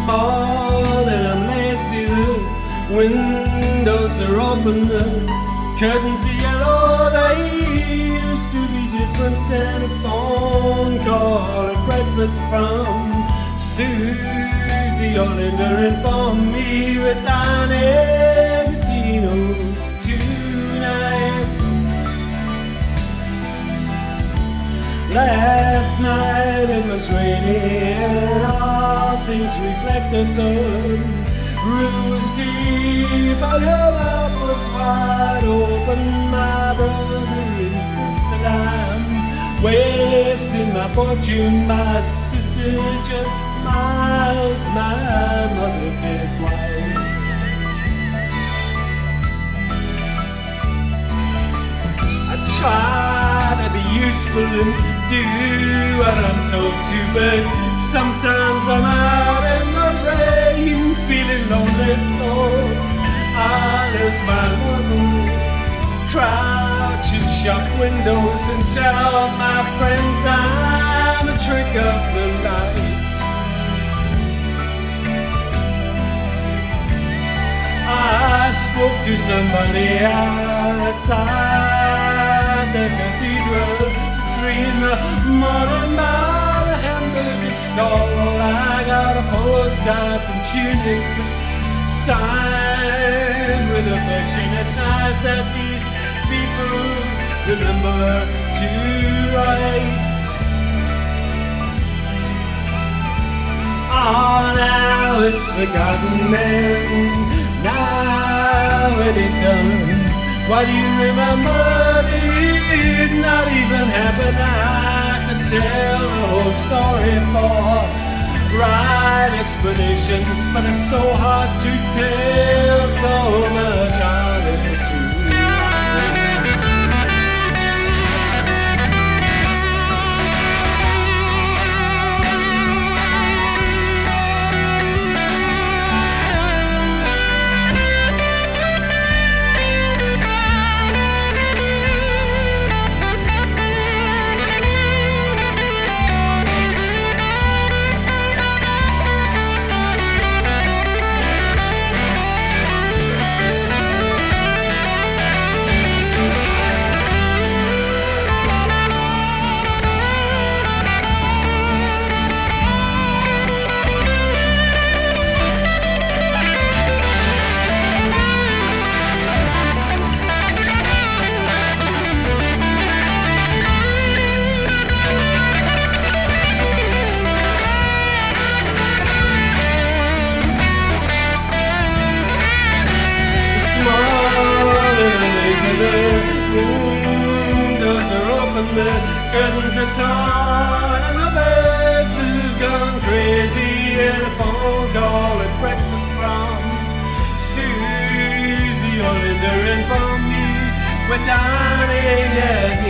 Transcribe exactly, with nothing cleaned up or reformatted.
small and I'm lazy. The windows are open, the curtains are yellow. They used to be different, and a phone call at breakfast from Susie Olinda informed me with Donnie Dinos tonight. Last night it was raining and all things reflected. The river was deep, but her mouth was wide open. My brother insisted I'm wasting my fortune. My sister just smiles, my mother can't lie. I try to be useful and do what I'm told to, but sometimes I'm out in the rain feeling lonely, so I lose my mother, crouch in shop windows and tell all my friends I'm a trick of the light. I spoke to somebody outside the cathedral three in the morning by the hamburger stall. I got a postcard from Tunis, it's signed with affection. It's nice that these people remember to write. Oh, now it's forgotten and now it is done. Why do you remember it not even happen? I could tell the whole story for right explanations, but it's so hard to tell so much on it too. Windows are open, the curtains are torn, and the birds have gone crazy. And a phone call at breakfast from Susie Olinda informed me we're dining at